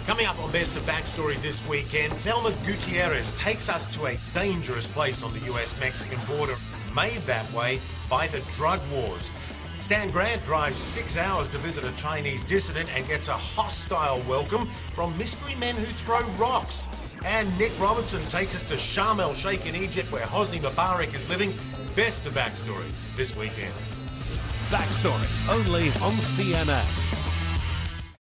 Coming up on Best of Backstory this weekend, Thelma Gutierrez takes us to a dangerous place on the US-Mexican border, made that way by the drug wars. Stan Grant drives 6 hours to visit a Chinese dissident and gets a hostile welcome from mystery men who throw rocks. And Nick Robinson takes us to Sharm el-Sheikh in Egypt, where Hosni Mubarak is living. Best of Backstory this weekend. Backstory, only on CNN.